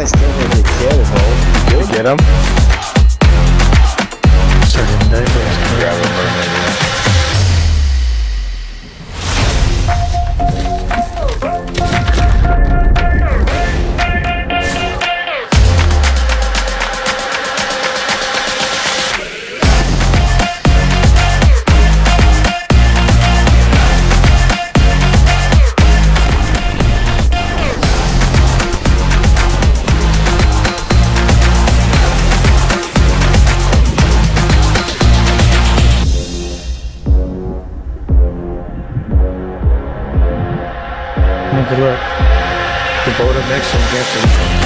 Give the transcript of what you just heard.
I still have the cannonball. You get him? Sorry, didn't die for us. Grab him for a minute. Good luck. The boat up next to him,